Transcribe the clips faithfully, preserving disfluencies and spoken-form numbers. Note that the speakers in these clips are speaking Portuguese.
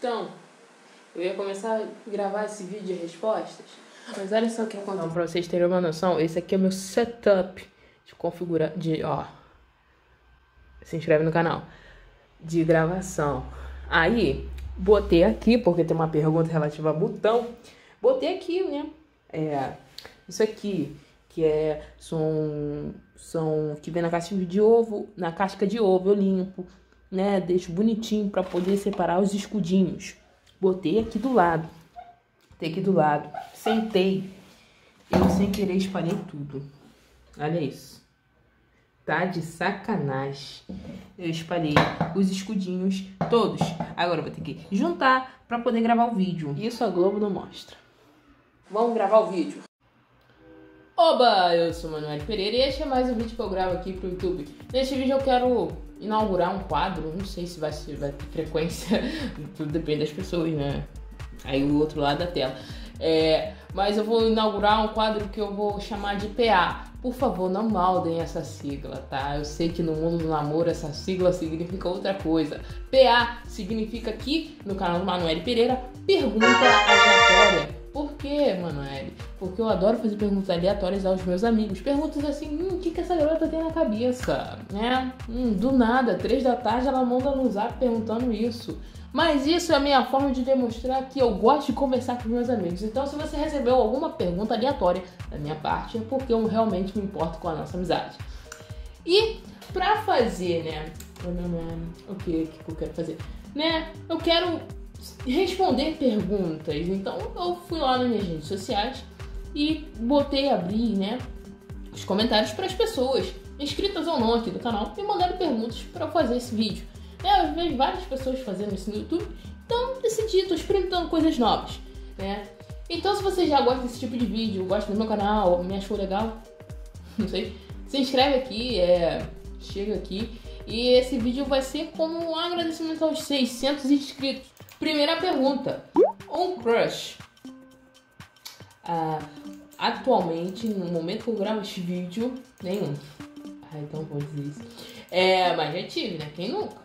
Então, eu ia começar a gravar esse vídeo de respostas, mas olha só o que aconteceu. Então, pra vocês terem uma noção, esse aqui é o meu setup de configurar, de, ó, se inscreve no canal, de gravação. Aí, botei aqui, porque tem uma pergunta relativa a botão, botei aqui, né, é, isso aqui, que é, são, são, que vem na casca de ovo, na casca de ovo eu limpo, né, deixo bonitinho pra poder separar os escudinhos. Botei aqui do lado, botei aqui do lado, sentei, eu sem querer espalhei tudo, olha isso, tá de sacanagem, eu espalhei os escudinhos todos, agora eu vou ter que juntar pra poder gravar o vídeo, isso a Globo não mostra. Vamos gravar o vídeo. Oba, eu sou Manoel Pereira e este é mais um vídeo que eu gravo aqui pro YouTube. Neste vídeo eu quero inaugurar um quadro, não sei se vai, se vai ter frequência, tudo depende das pessoas, né? Aí o outro lado da tela. É, mas eu vou inaugurar um quadro que eu vou chamar de P A. Por favor, não maldem essa sigla, tá? Eu sei que no mundo do namoro essa sigla significa outra coisa. P A significa aqui, no canal do Manoel Pereira, pergunta aleatória. Por quê, Manoel? Porque eu adoro fazer perguntas aleatórias aos meus amigos. Perguntas assim, hum, o que, que essa garota tem na cabeça? Né? Hum, do nada, três da tarde ela manda no zap perguntando isso. Mas isso é a minha forma de demonstrar que eu gosto de conversar com meus amigos. Então, se você recebeu alguma pergunta aleatória da minha parte, é porque eu realmente me importo com a nossa amizade. E pra fazer, né? O que, que eu quero fazer? Né? Eu quero responder perguntas. Então, eu fui lá nas minhas redes sociais e botei, abri, né, os comentários para as pessoas, inscritas ou não aqui do canal, me mandaram perguntas para fazer esse vídeo. É, eu vejo várias pessoas fazendo isso no YouTube, então decidi, tô experimentando coisas novas, né? Então, se você já gosta desse tipo de vídeo, gosta do meu canal, me achou legal, não sei, se inscreve aqui, é, chega aqui, e esse vídeo vai ser como um agradecimento aos seiscentos inscritos. Primeira pergunta, um crush? Ah, atualmente, no momento que eu gravo este vídeo, nenhum. Ah, então vou dizer isso. É, mas já tive, né? Quem nunca?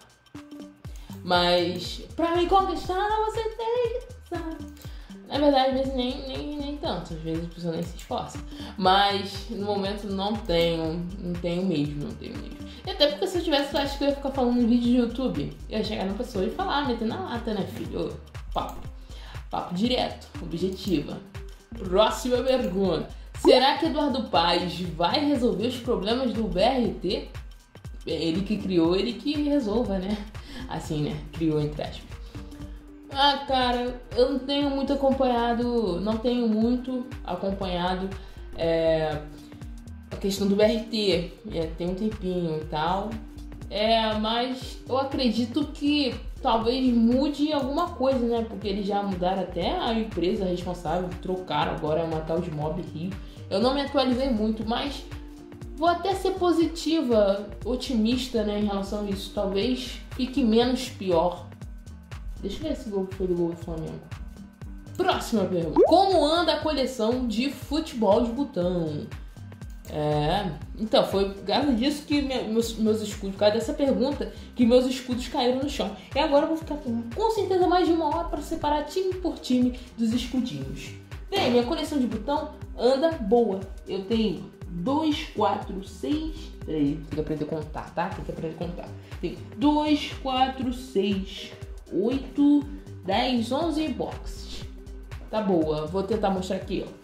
Mas pra me conquistar, você tem que pensar. Na verdade, às vezes nem, nem, nem tanto. Às vezes a pessoa nem se esforça. Mas no momento não tenho, não tenho mesmo, não tenho mesmo. E até porque se eu tivesse, eu acho que eu ia ficar falando no vídeo de YouTube. Eu ia chegar na pessoa e falar, metendo na lata, né, filho? Papo. Papo direto, objetiva. Próxima pergunta. Será que Eduardo Paes vai resolver os problemas do B R T? Ele que criou, ele que resolva, né? Assim, né? Criou, entre aspas. Ah, cara, eu não tenho muito acompanhado, não tenho muito acompanhado é, a questão do B R T. É, tem um tempinho e tal. É, mas eu acredito que talvez mude alguma coisa, né? Porque eles já mudaram até a empresa responsável, trocaram agora uma tal de Mob Rio. Eu não me atualizei muito, mas vou até ser positiva, otimista, né, em relação a isso. Talvez fique menos pior. Deixa eu ver se o gol foi do gol do Flamengo. Próxima pergunta. Como anda a coleção de futebol de botão? É, então, foi por causa disso que meus, meus escudos, por causa dessa pergunta, que meus escudos caíram no chão. E agora eu vou ficar com certeza mais de uma hora para separar time por time dos escudinhos. Bem, minha coleção de botão anda boa. Eu tenho dois, quatro, seis... Peraí, tem que aprender a contar, tá? Tem que aprender a contar. Tem dois, quatro, seis, oito, dez, onze boxes. Tá boa, vou tentar mostrar aqui, ó.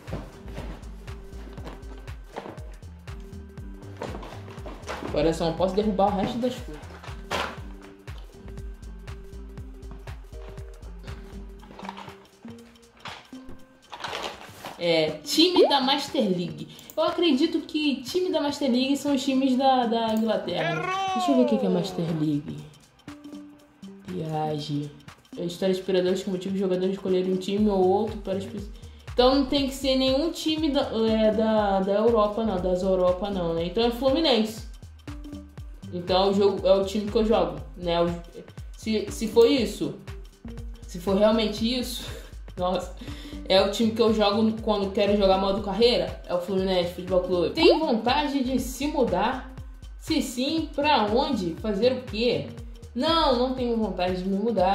Agora eu só não posso derrubar o resto das coisas. É, time da Master League. Eu acredito que time da Master League são os times da, da Inglaterra. Errou! Deixa eu ver o que é Master League. Viagem. A história inspiradora que motiva os jogadores de escolherem um time ou outro para as pessoas. Então não tem que ser nenhum time da, é, da, da Europa, não. Das Europa, não, né? Então é Fluminense. Então o jogo, é o time que eu jogo, né? Se, se for isso, se for realmente isso, nossa, é o time que eu jogo quando quero jogar modo carreira, é o Fluminense Futebol Clube. Tem vontade de se mudar? Se sim, pra onde? Fazer o quê? Não, não tenho vontade de me mudar.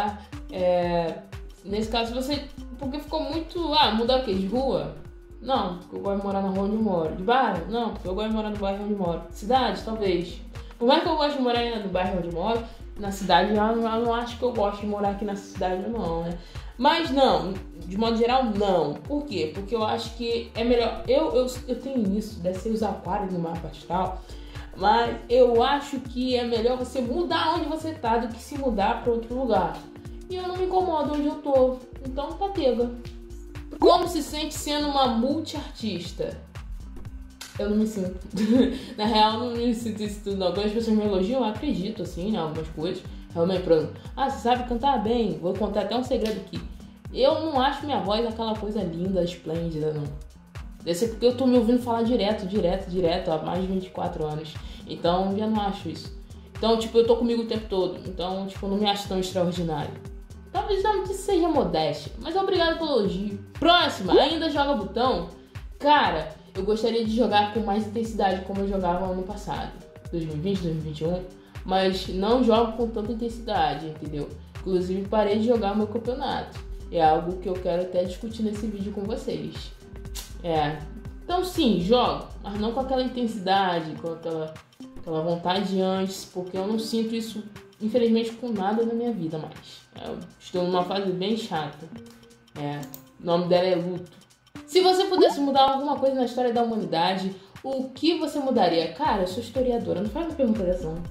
É, nesse caso você... Porque ficou muito... Ah, mudar o quê? De rua? Não, porque eu gosto de morar na rua onde eu moro. De bairro? Não, porque eu gosto de morar no bairro onde eu moro. Cidade? Talvez. Por mais que eu goste de morar no bairro onde eu moro, na cidade eu não, eu não acho que eu gosto de morar aqui nessa cidade não, né? Mas não, de modo geral não. Por quê? Porque eu acho que é melhor... Eu, eu, eu tenho isso, deve ser os aquários no mapa astral, mas eu acho que é melhor você mudar onde você tá do que se mudar para outro lugar. E eu não me incomodo onde eu tô, então tá pega. Como se sente sendo uma multiartista? Eu não me sinto. Na real, eu não me sinto isso tudo, não. Quando as pessoas me elogiam, eu acredito, assim, em algumas coisas. Realmente, por exemplo, ah, você sabe cantar bem. Vou contar até um segredo aqui. Eu não acho minha voz aquela coisa linda, esplêndida, não. Deve ser porque eu tô me ouvindo falar direto, direto, direto, há mais de vinte e quatro anos. Então, já não acho isso. Então, tipo, eu tô comigo o tempo todo. Então, tipo, eu não me acho tão extraordinário. Talvez não seja modéstia, mas obrigado pelo elogio. Próxima, ainda joga botão? Cara, eu gostaria de jogar com mais intensidade como eu jogava ano passado, dois mil e vinte, dois mil e vinte e um, mas não jogo com tanta intensidade, entendeu? Inclusive parei de jogar meu campeonato. É algo que eu quero até discutir nesse vídeo com vocês. É, então sim, jogo, mas não com aquela intensidade, com aquela, aquela vontade antes, porque eu não sinto isso, infelizmente, com nada na minha vida mais. Eu estou numa fase bem chata. É, o nome dela é luto. Se você pudesse mudar alguma coisa na história da humanidade, o que você mudaria? Cara, eu sou historiadora, não faz uma pergunta dessa não.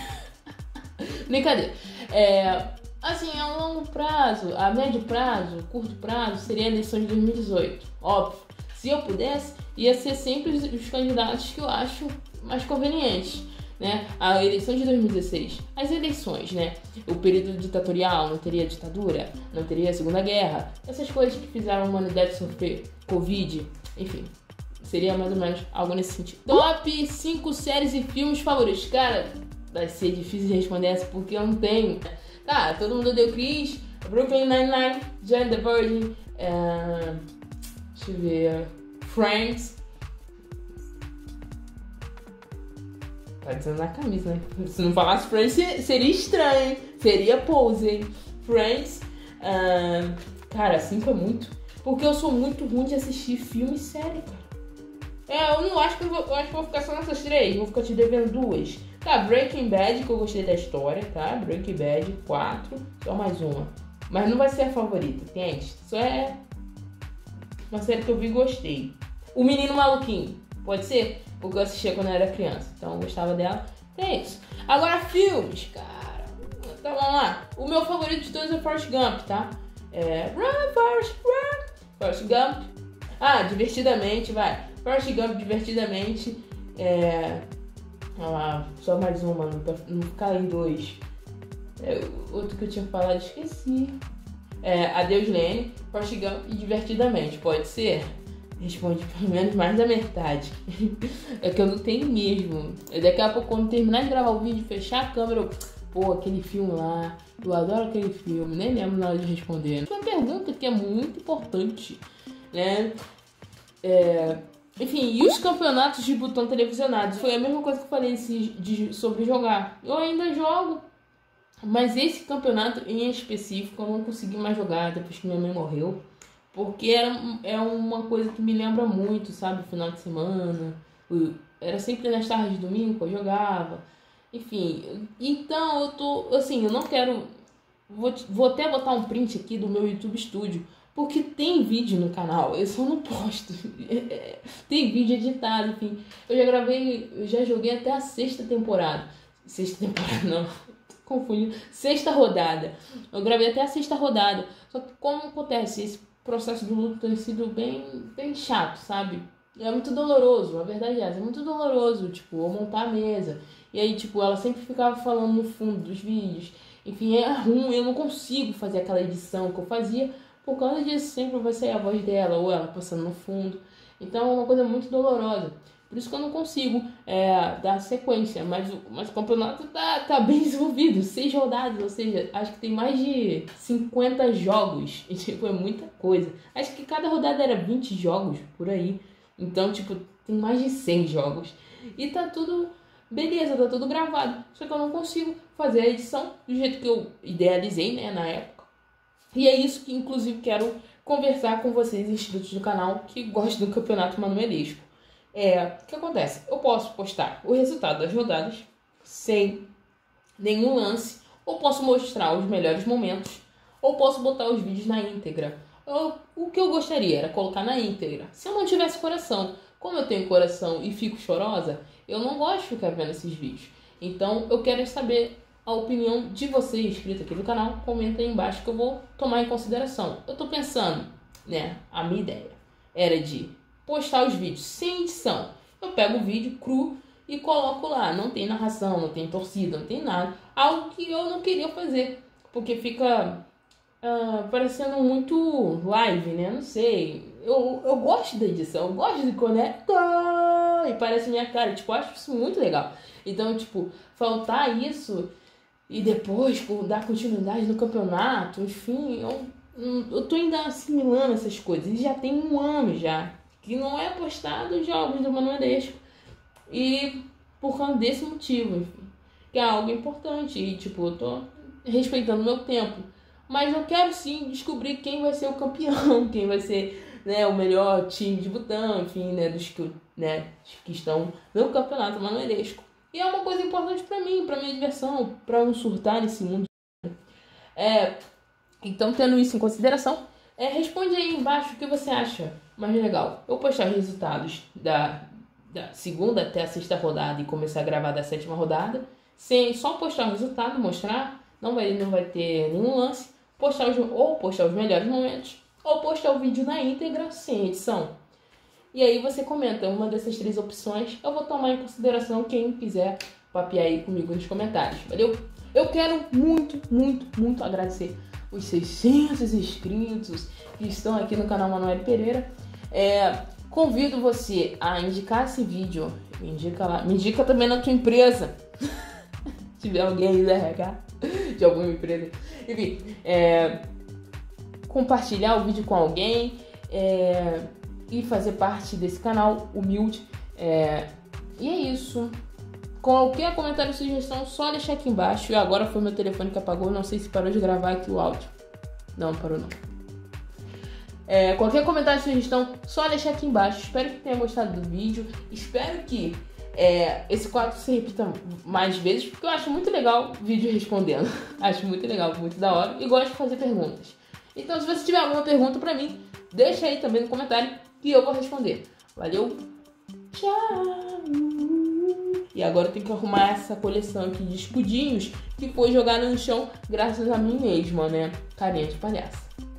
Brincadeira. É, assim, a longo prazo, a médio prazo, curto prazo, seria a eleição de dois mil e dezoito. Óbvio. Se eu pudesse, ia ser sempre os candidatos que eu acho mais convenientes, né? A eleição de dois mil e dezesseis, as eleições, né? O período ditatorial, não teria ditadura, não teria a Segunda Guerra, essas coisas que fizeram a humanidade sofrer Covid, enfim, seria mais ou menos algo nesse sentido. Top cinco séries e filmes favoritos. Cara, vai ser difícil de responder essa porque eu não tenho. Tá, todo mundo deu Chris, Brooklyn Nine-Nine, Jane the Virgin, uh, deixa eu ver, Friends. Tá dizendo na camisa, né? Se não falasse Friends, seria estranho. Seria pose, hein? Friends. Uh, cara, cinco é muito. Porque eu sou muito ruim de assistir filme e série, cara. É, eu não acho que eu vou, eu acho que vou ficar só nessas três. Vou ficar te devendo duas. Tá, Breaking Bad, que eu gostei da história, tá? Breaking Bad, quatro. Só mais uma. Mas não vai ser a favorita, entende? Isso é uma série que eu vi e gostei. O Menino Maluquinho. Pode ser? Porque eu assistia quando eu era criança. Então eu gostava dela. É isso. Agora, filmes, cara. Então vamos lá. O meu favorito de todos é Forrest Gump, tá? É... Run, Forrest, run. Forrest Gump. Ah, Divertidamente, vai. Forrest Gump, Divertidamente. É... Ah, só mais uma, não, não ficar em dois. É, outro que eu tinha falado, esqueci. É, Adeus Lenny, Forrest Gump e Divertidamente. Pode ser? Responde pelo menos mais da metade. É que eu não tenho mesmo. Daqui a pouco, quando terminar de gravar o vídeo, fechar a câmera, eu... Pô, aquele filme lá, eu adoro aquele filme, nem lembro na hora de responder. Foi uma pergunta que é muito importante, né? É... Enfim, e os campeonatos de botão televisionados? Foi a mesma coisa que eu falei de, sobre jogar. Eu ainda jogo, mas esse campeonato em específico eu não consegui mais jogar depois que minha mãe morreu. Porque era, é uma coisa que me lembra muito, sabe? Final de semana. Era sempre nas tardes de domingo que eu jogava. Enfim, então eu tô... Assim, eu não quero... Vou, vou até botar um print aqui do meu YouTube Studio. Porque tem vídeo no canal, eu só não posto. Tem vídeo editado, enfim. Eu já gravei... Eu já joguei até a sexta temporada. Sexta temporada, não. Tô confundindo. Sexta rodada. Eu gravei até a sexta rodada. Só que como acontece? Esse processo do luto tem sido bem, bem chato, sabe? É muito doloroso, a verdade é essa. É muito doloroso, tipo, eu montar a mesa. E aí, tipo, ela sempre ficava falando no fundo dos vídeos. Enfim, é ruim, eu não consigo fazer aquela edição que eu fazia. Por causa disso, sempre vai sair a voz dela ou ela passando no fundo. Então, é uma coisa muito dolorosa. Por isso que eu não consigo é, dar sequência. Mas, mas o campeonato tá, tá bem desenvolvido. Seis rodadas, ou seja, acho que tem mais de cinquenta jogos. E, tipo, é muita coisa. Acho que cada rodada era vinte jogos, por aí. Então, tipo, tem mais de cem jogos. E tá tudo... Beleza, tá tudo gravado. Só que eu não consigo fazer a edição do jeito que eu idealizei, né, na época. E é isso que, inclusive, quero conversar com vocês, inscritos do canal, que gostam do Campeonato Manuelesco. É, o que acontece? Eu posso postar o resultado das rodadas sem nenhum lance, ou posso mostrar os melhores momentos, ou posso botar os vídeos na íntegra. Eu, o que eu gostaria era colocar na íntegra. Se eu não tivesse coração, como eu tenho coração e fico chorosa, eu não gosto de ficar vendo esses vídeos. Então eu quero saber a opinião de você, inscrito aqui no canal. Comenta aí embaixo que eu vou tomar em consideração. Eu tô pensando, né, a minha ideia era de postar os vídeos sem edição. Eu pego o vídeo cru e coloco lá. Não tem narração, não tem torcida, não tem nada. Algo que eu não queria fazer, porque fica uh, parecendo muito live, né? Não sei. Eu, eu gosto da edição, eu gosto de conectar e parece minha cara. Tipo, eu acho isso muito legal. Então, tipo, faltar isso e depois por dar continuidade no campeonato, enfim, eu, eu tô ainda assimilando essas coisas. E já tem um ano já que não é postado jogos do Manuelesco. E por causa desse motivo, enfim, que é algo importante. E tipo, eu tô respeitando o meu tempo. Mas eu quero sim descobrir quem vai ser o campeão, quem vai ser, né, o melhor time de Butão, enfim, né, dos que, né, que estão no campeonato Manuelesco. E é uma coisa importante pra mim, pra minha diversão, pra não surtar nesse mundo. É, então, tendo isso em consideração, é, responde aí embaixo o que você acha mais legal. Eu postar os resultados da, da segunda até a sexta rodada e começar a gravar da sétima rodada, sem só postar o resultado, mostrar, não vai, não vai ter nenhum lance, postar os, ou postar os melhores momentos, ou postar o vídeo na íntegra, sem edição. E aí você comenta uma dessas três opções. Eu vou tomar em consideração quem quiser papear aí comigo nos comentários. Valeu? Eu quero muito, muito, muito agradecer os seiscentos inscritos que estão aqui no canal Manoel Pereira. É, convido você a indicar esse vídeo. Me indica lá. Me indica também na tua empresa. Se tiver alguém aí da R H de alguma empresa. Enfim, é, compartilhar o vídeo com alguém. É, e fazer parte desse canal humilde. É... E é isso. Qualquer comentário ou sugestão, só deixar aqui embaixo. E agora foi meu telefone que apagou. Não sei se parou de gravar aqui o áudio. Não, parou não. É... Qualquer comentário ou sugestão, só deixar aqui embaixo. Espero que tenha gostado do vídeo. Espero que é... esse quadro se repita mais vezes, porque eu acho muito legal vídeo respondendo. Acho muito legal, muito da hora. E gosto de fazer perguntas. Então, se você tiver alguma pergunta pra mim, deixa aí também no comentário que eu vou responder. Valeu? Tchau! E agora eu tenho que arrumar essa coleção aqui de escudinhos que foi jogada no chão graças a mim mesma, né? Carinha de palhaça.